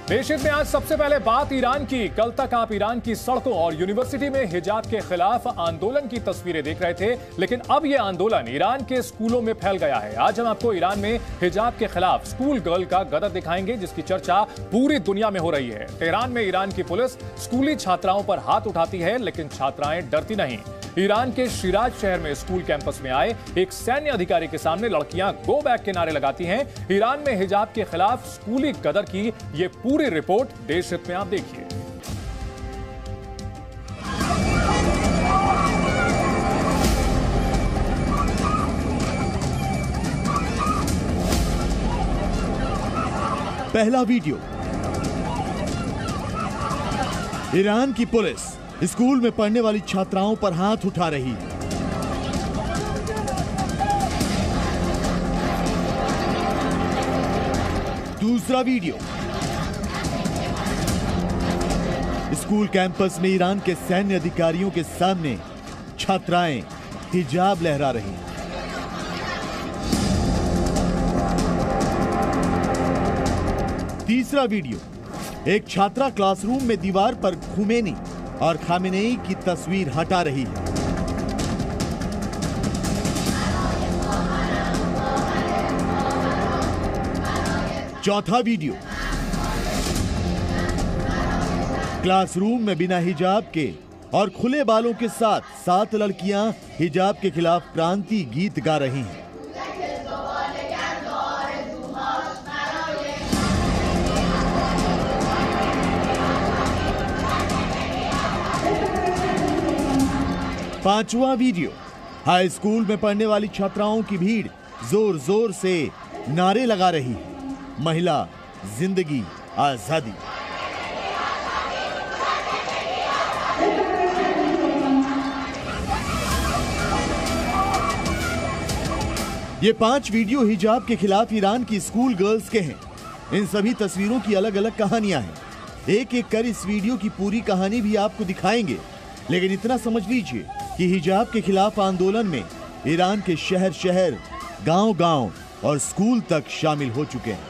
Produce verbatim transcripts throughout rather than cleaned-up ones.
देशहित में आज सबसे पहले बात ईरान की। कल तक आप ईरान की सड़कों और यूनिवर्सिटी में हिजाब के खिलाफ आंदोलन की तस्वीरें देख रहे थे, लेकिन अब यह आंदोलन ईरान के स्कूलों में फैल गया है। आज हम आपको ईरान में हिजाब के खिलाफ स्कूल गर्ल का गदर दिखाएंगे, जिसकी चर्चा पूरी दुनिया में हो रही है। तेहरान में ईरान की पुलिस स्कूली छात्राओं पर हाथ उठाती है, लेकिन छात्राएं डरती नहीं। ईरान के शिराज शहर में स्कूल कैंपस में आए एक सैन्य अधिकारी के सामने लड़कियां गो बैक के नारे लगाती हैं। ईरान में हिजाब के खिलाफ स्कूली गदर की ये पूरी रिपोर्ट देशहित में आप देखिए। पहला वीडियो, ईरान की पुलिस स्कूल में पढ़ने वाली छात्राओं पर हाथ उठा रही है। दूसरा वीडियो, स्कूल कैंपस में ईरान के सैन्य अधिकारियों के सामने छात्राएं हिजाब लहरा रही हैं। तीसरा वीडियो, एक छात्रा क्लासरूम में दीवार पर खुमैनी और खामेनेई की तस्वीर हटा रही है। चौथा वीडियो, क्लासरूम में बिना हिजाब के और खुले बालों के साथ सात लड़कियां हिजाब के खिलाफ क्रांति गीत गा रही हैं। पांचवा वीडियो, हाई स्कूल में पढ़ने वाली छात्राओं की भीड़ जोर जोर से नारे लगा रही है, महिला जिंदगी आजादी। ये पांच वीडियो हिजाब के खिलाफ ईरान की स्कूल गर्ल्स के हैं। इन सभी तस्वीरों की अलग अलग कहानियां हैं। एक एक कर इस वीडियो की पूरी कहानी भी आपको दिखाएंगे, लेकिन इतना समझ लीजिए कि हिजाब के खिलाफ आंदोलन में ईरान के शहर शहर, गांव गांव और स्कूल तक शामिल हो चुके हैं।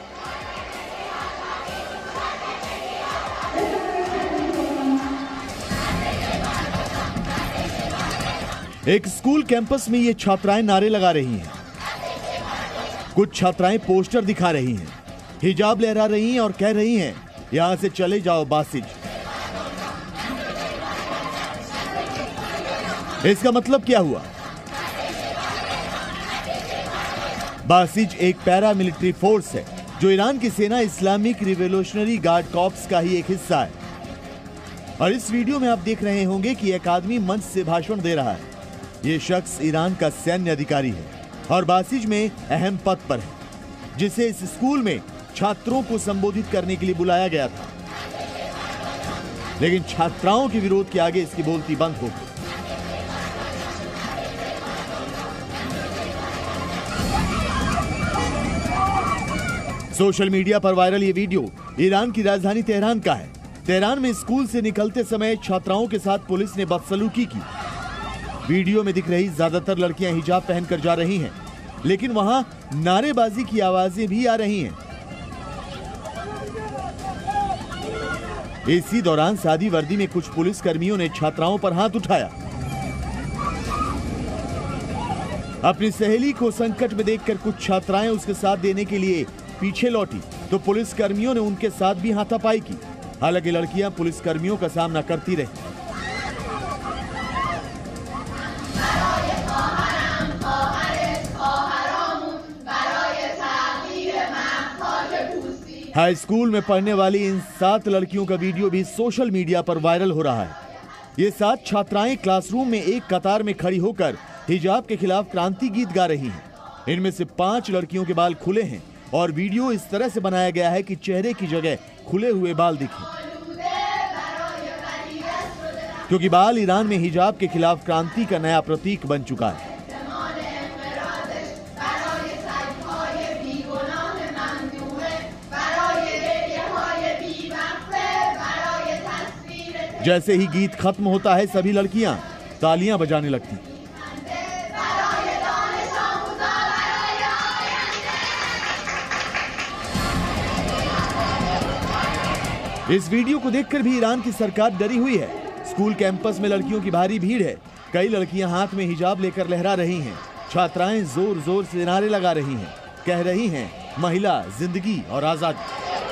एक स्कूल कैंपस में ये छात्राएं नारे लगा रही हैं। कुछ छात्राएं पोस्टर दिखा रही हैं, हिजाब लहरा रही हैं और कह रही हैं, यहां से चले जाओ बासिज। इसका मतलब क्या हुआ? बासिज एक पैरामिलिट्री फोर्स है जो ईरान की सेना इस्लामिक रिवोल्यूशनरी गार्ड कॉर्प्स का ही एक हिस्सा है। और इस वीडियो में आप देख रहे होंगे कि एक आदमी मंच से भाषण दे रहा है। ये शख्स ईरान का सैन्य अधिकारी है और बासिज में अहम पद पर है, जिसे इस स्कूल में छात्रों को संबोधित करने के लिए बुलाया गया था। लेकिन छात्राओं के विरोध के आगे इसकी बोलती बंद हो गई। सोशल मीडिया पर वायरल ये वीडियो ईरान की राजधानी तेहरान का है। तेहरान में स्कूल से निकलते समय छात्राओं के साथ पुलिस ने बदसलूकी की। वीडियो में दिख रही ज्यादातर लड़कियां हिजाब पहनकर जा रही हैं, लेकिन वहां नारेबाजी की आवाजें भी आ रही हैं। इसी दौरान सादी वर्दी में कुछ पुलिस कर्मियों ने छात्राओं पर हाथ उठाया। अपनी सहेली को संकट में देखकर कुछ छात्राएं उसके साथ देने के लिए पीछे लौटी, तो पुलिस कर्मियों ने उनके साथ भी हाथापाई की। हालांकि लड़कियां पुलिस कर्मियों का सामना करती रही। हाई स्कूल में पढ़ने वाली इन सात लड़कियों का वीडियो भी सोशल मीडिया पर वायरल हो रहा है। ये सात छात्राएं क्लासरूम में एक कतार में खड़ी होकर हिजाब के खिलाफ क्रांति गीत गा रही हैं। इनमें से पांच लड़कियों के बाल खुले हैं और वीडियो इस तरह से बनाया गया है कि चेहरे की जगह खुले हुए बाल दिखें, क्योंकि बाल ईरान में हिजाब के खिलाफ क्रांति का नया प्रतीक बन चुका है। जैसे ही गीत खत्म होता है, सभी लड़कियां तालियां बजाने लगती। इस वीडियो को देखकर भी ईरान की सरकार डरी हुई है। स्कूल कैंपस में लड़कियों की भारी भीड़ है। कई लड़कियां हाथ में हिजाब लेकर लहरा रही हैं। छात्राएं जोर जोर से नारे लगा रही हैं, कह रही हैं महिला, जिंदगी और आजादी।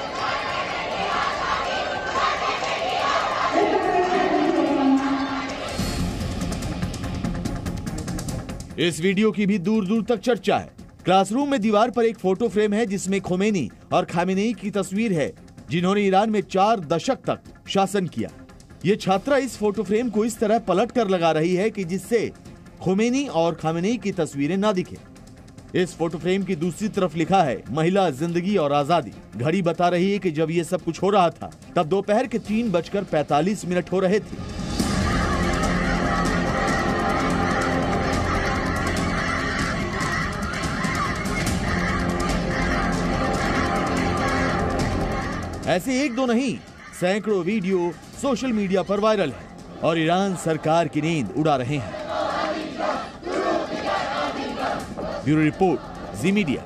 इस वीडियो की भी दूर दूर तक चर्चा है। क्लासरूम में दीवार पर एक फोटो फ्रेम है जिसमें खोमेनी और खामेनेई की तस्वीर है, जिन्होंने ईरान में चार दशक तक शासन किया। ये छात्रा इस फोटो फ्रेम को इस तरह पलट कर लगा रही है कि जिससे खोमेनी और खामेनेई की तस्वीरें ना दिखे। इस फोटो फ्रेम की दूसरी तरफ लिखा है महिला, जिंदगी और आजादी। घड़ी बता रही है कि जब ये सब कुछ हो रहा था तब दोपहर के तीन बजकर पैंतालीस मिनट हो रहे थे। ऐसे एक दो नहीं, सैकड़ों वीडियो सोशल मीडिया पर वायरल है और ईरान सरकार की नींद उड़ा रहे हैं। Bureau report, Zee media.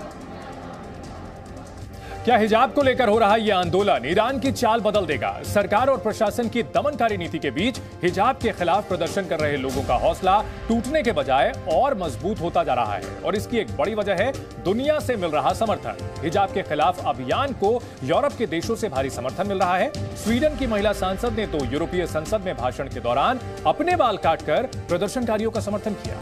क्या हिजाब को लेकर हो रहा यह आंदोलन ईरान की चाल बदल देगा? सरकार और प्रशासन की दमनकारी नीति के बीच हिजाब के खिलाफ प्रदर्शन कर रहे लोगों का हौसला टूटने के बजाय और मजबूत होता जा रहा है और इसकी एक बड़ी वजह है दुनिया से मिल रहा समर्थन। हिजाब के खिलाफ अभियान को यूरोप के देशों से भारी समर्थन मिल रहा है। स्वीडन की महिला सांसद ने तो यूरोपीय संसद में भाषण के दौरान अपने बाल काटकर प्रदर्शनकारियों का समर्थन किया।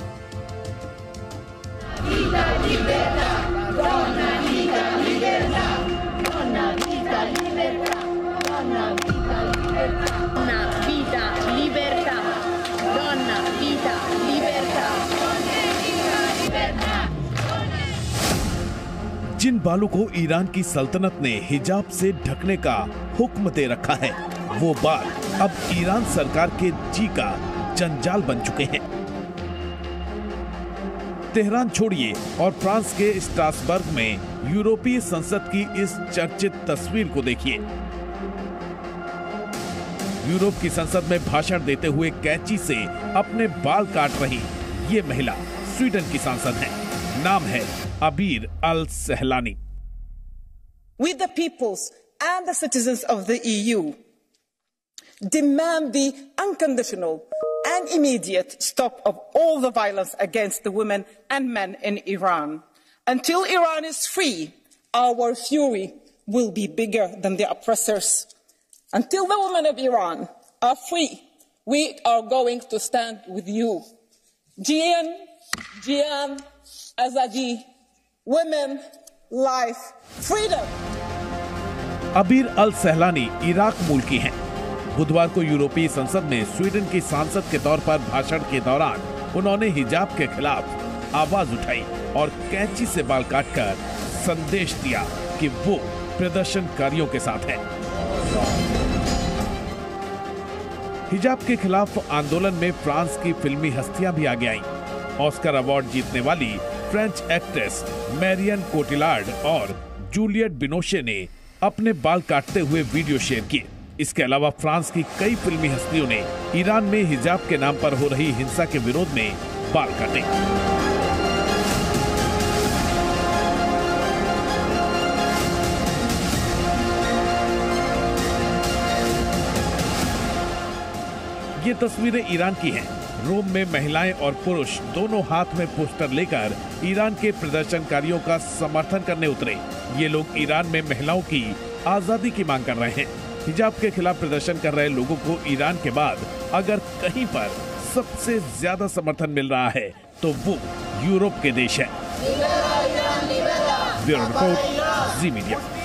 जिन बालों को ईरान की सल्तनत ने हिजाब से ढकने का हुक्म दे रखा है, वो बाल अब ईरान सरकार के जी का जंजाल बन चुके हैं। तेहरान छोड़िए और फ्रांस के स्ट्रासबर्ग में यूरोपीय संसद की इस चर्चित तस्वीर को देखिए। यूरोप की संसद में भाषण देते हुए कैंची से अपने बाल काट रही ये महिला स्वीडन की सांसद है। नाम है अबीर अल सहलानी। We the peoples and the citizens of the E U demand the unconditional and immediate stop of all the violence against the women and men in Iran. Until Iran is free, our fury will be bigger than the oppressors. Until the women of Iran are free, we are going to stand with you. Jian, Jian, Azadi, women, life, freedom. अबीर अल सहलानी Iraq मूल की हैं। बुधवार को यूरोपीय संसद में Sweden की सांसद के तौर पर भाषण के दौरान उन्होंने हिजाब के खिलाफ आवाज उठाई और कैंची से बाल काटकर संदेश दिया कि वो प्रदर्शनकारियों के साथ है। हिजाब के खिलाफ आंदोलन में फ्रांस की फिल्मी हस्तियां भी आगे आईं। ऑस्कर अवार्ड जीतने वाली फ्रेंच एक्ट्रेस मैरियन कोटिलार्ड और जूलियट बिनोशे ने अपने बाल काटते हुए वीडियो शेयर किए। इसके अलावा फ्रांस की कई फिल्मी हस्तियों ने ईरान में हिजाब के नाम पर हो रही हिंसा के विरोध में बाल काटे। ये तस्वीरें ईरान की हैं। रोम में महिलाएं और पुरुष दोनों हाथ में पोस्टर लेकर ईरान के प्रदर्शनकारियों का समर्थन करने उतरे। ये लोग ईरान में महिलाओं की आजादी की मांग कर रहे हैं। हिजाब के खिलाफ प्रदर्शन कर रहे लोगों को ईरान के बाद अगर कहीं पर सबसे ज्यादा समर्थन मिल रहा है तो वो यूरोप के देश है। Bureau report, Zee media.